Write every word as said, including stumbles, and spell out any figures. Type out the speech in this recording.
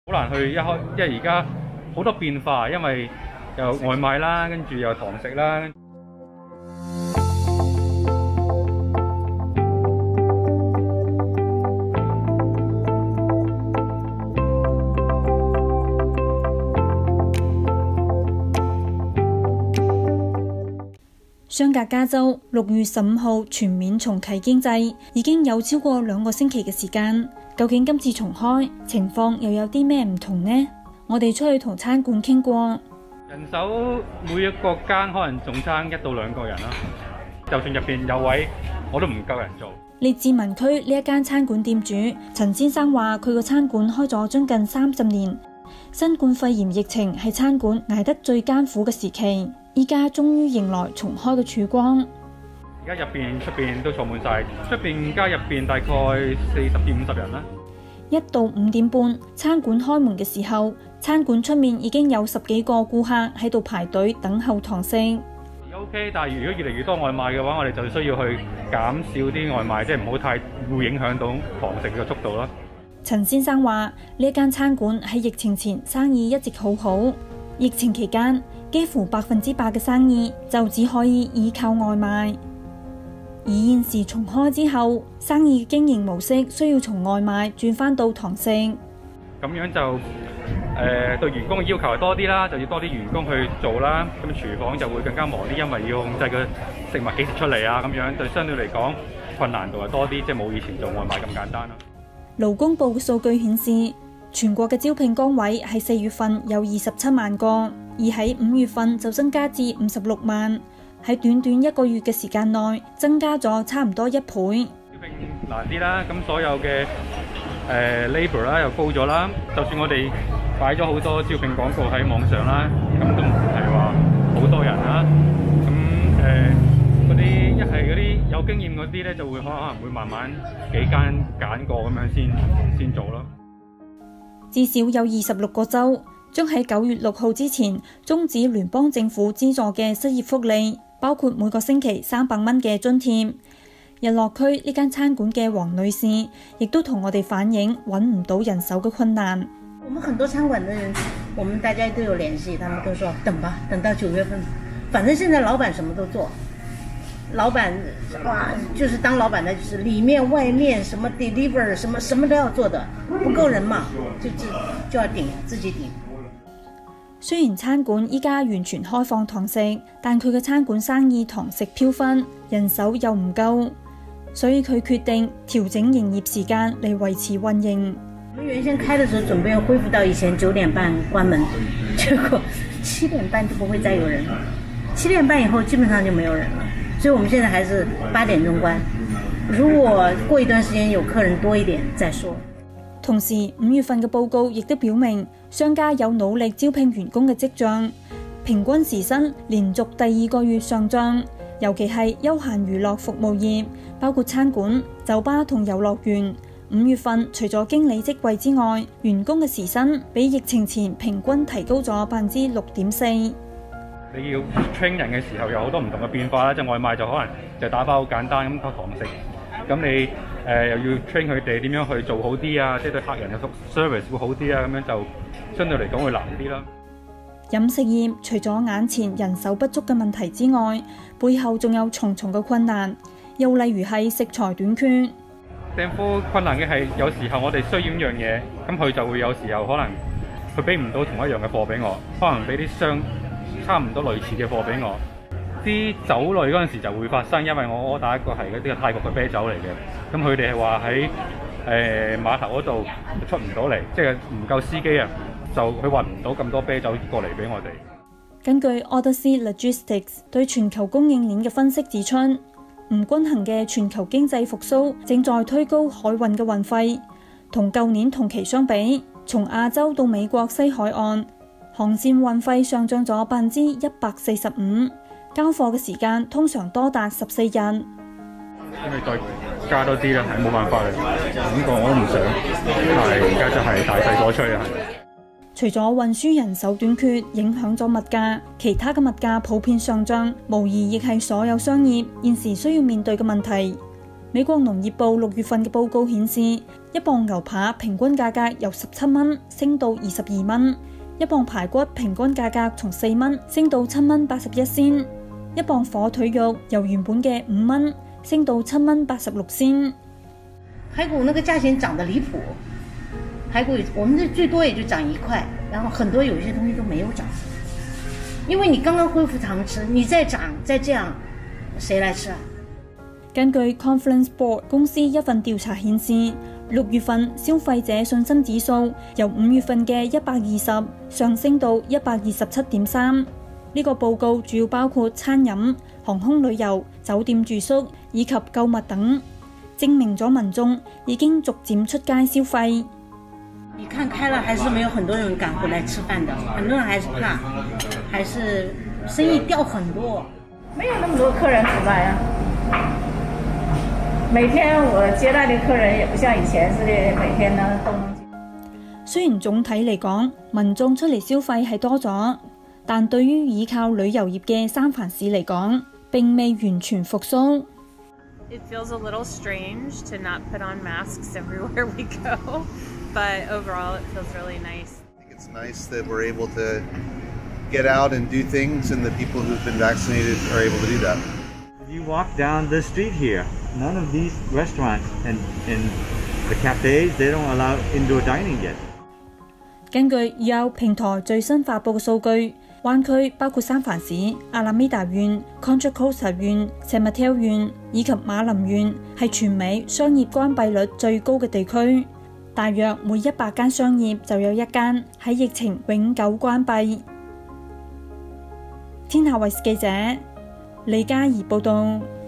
好難去一開，因為而家好多變化，因為有外賣啦，跟住有堂食啦。 相隔加州六月十五號全面重啟經濟，已經有超過兩個星期嘅時間。究竟今次重開情況又有啲咩唔同呢？我哋出去同餐館傾過， 人手每一個間可能仲差一到兩個人啦。就算入邊有位，我都唔夠人做。 列治文區呢一間餐館店主陳先生話：佢個餐館開咗將近三十年，新冠肺炎疫情係餐館捱得最艱苦嘅時期，依家終於迎來重開嘅曙光。 而家入邊出邊都坐滿晒，出邊加入邊大概四十至五十人啦。 一到五點半，餐館開門嘅時候，餐館出面已經有十幾個顧客喺度排隊等候堂食。 O K， 但係如果越嚟越多外賣嘅話，我哋就需要去減少啲外賣，即係唔好太會影響到堂食嘅速度啦。 陳先生話：呢一間餐館喺疫情前生意一直好好，疫情期間幾乎百分之百嘅生意就只可以依靠外賣。而現時重開之後，生意經營模式需要從外賣轉翻到堂食。 咁樣就誒、呃、對員工嘅要求係多啲啦，就要多啲員工去做啦。咁廚房就會更加忙啲，因為要控制個食物幾時出嚟啊。咁樣對相對嚟講困難度係多啲，即係冇以前做外賣咁簡單咯。 勞工部嘅數據顯示，全國嘅招聘崗位喺四月份有二十七萬個，而喺五月份就增加至五十六萬。喺短短一個月嘅時間內，增加咗差唔多一倍。 招聘難啲啦，咁所有嘅誒、呃、labour 啦又高咗啦。就算我哋擺咗好多招聘廣告喺網上啦，咁都唔係話好多人啦。咁誒嗰啲一係嗰啲有經驗嗰啲咧，就會可能會慢慢幾間揀過咁樣先先做咯。 至少有二十六個州將喺九月六號之前終止聯邦政府資助嘅失業福利，包括每個星期三百蚊嘅津貼。日落區呢間餐館嘅黃女士亦都同我哋反映揾唔到人手嘅困難。 我們很多餐館的人，我們大家都有聯繫，他們都說等吧，等到九月份，反正現在老闆什麼都做，老闆哇，就是當老闆的，就是裏面外面什麼 deliver 什麼什麼都要做的，不夠人嘛，就就就要頂自己頂。 雖然餐館依家完全開放堂食，但佢嘅餐館生意堂食飄忽，人手又唔夠，所以佢決定調整營業時間嚟維持運營。 我們原先開的時候準備要恢復到以前九點半關門，結果七點半就不會再有人了，七點半以後基本上就沒有人了，所以我們現在還是八點鐘關。如果過一段時間有客人多一點再說。 同時，五月份嘅報告亦都表明，商家有努力招聘員工嘅跡象，平均時薪連續第二個月上漲，尤其係休閒娛樂服務業，包括餐館、酒吧同遊樂園。五月份除咗經理職位之外，員工嘅時薪比疫情前平均提高咗百分之六點四。 你要 train 人嘅時候有好多唔同嘅變化啦，即係外賣就可能就打包好簡單咁靠堂食，咁你誒、呃、又要 train 佢哋點樣去做好啲啊，即係對客人嘅 service 會好啲啊，咁樣就相對嚟講會難啲啦。 飲食業除咗眼前人手不足嘅問題之外，背後仲有重重嘅困難，又例如係食材短缺。 訂貨困難嘅係有時候我哋需要一樣嘢，咁佢就會有時候可能佢俾唔到同一樣嘅貨俾我，可能俾啲相差唔多類似嘅貨俾我。啲酒類嗰陣時就會發生，因為我 order 一個係嗰啲泰國嘅啤酒嚟嘅，咁佢哋係話喺誒碼頭嗰度出唔到嚟，即係唔夠司機啊，就佢運唔到咁多啤酒過嚟俾我哋。 根據 Odyssey Logistics 對全球供應鏈嘅分析指出，唔均衡嘅全球經濟復甦正在推高海運嘅運費，同舊年同期相比，從亞洲到美國西海岸航線運費上漲咗百分之一百四十五，交貨嘅時間通常多達十四日。 因為再加多啲啦，係冇辦法嘅，咁個我都唔想，但係而家就係大勢所趨啊。 除咗運輸人手短缺影響咗物價，其他嘅物價普遍上漲，無疑亦係所有商業現時需要面對嘅問題。 美國農業部六月份嘅報告顯示，一磅牛扒平均價格由十七蚊升到二十二蚊，一磅排骨平均價格從四蚊升到七蚊八十一仙，一磅火腿肉由原本嘅五蚊升到七蚊八十六仙。 排骨那個價錢漲得離譜，排骨我們最多也就漲一塊，然後很多有些東西都沒有漲，因為你剛剛恢復常吃，你再漲再這樣，誰來吃啊？ 根據 Confluence Board 公司一份調查顯示，六月份消費者信心指數由五月份嘅一百二十上升到一百二十七點三。呢個報告主要包括餐飲、航空旅遊、酒店住宿以及購物等，證明咗民眾已經逐漸出街消費。 你看開了，還是沒有很多人敢回來吃飯的，很多人還是怕，還是生意掉很多， 沒有那麼多客人出來啊。每天我接待的客人也不像以前似的，每天呢都能。 雖然總體嚟講，民眾出嚟消費係多咗，但對於依靠旅遊業嘅三藩市嚟講，並未完全復甦。 It feels a little strange to not put on masks everywhere we go, but overall it feels really nice. I think it's nice that we're able to get out and do things, and the people who've been vaccinated are able to do that. You walk down the street here, none of these restaurants and, and the cafes, they don't allow indoor dining yet. 根據 Yelp 平台最新發布嘅數據，灣區包括三藩市、阿拉米達縣、Contra Costa 縣、San Mateo 縣以及馬林縣係全美商業關閉率最高嘅地區，大約每一百間商業就有一間喺疫情永久關閉。天下衛視記者李嘉怡報道。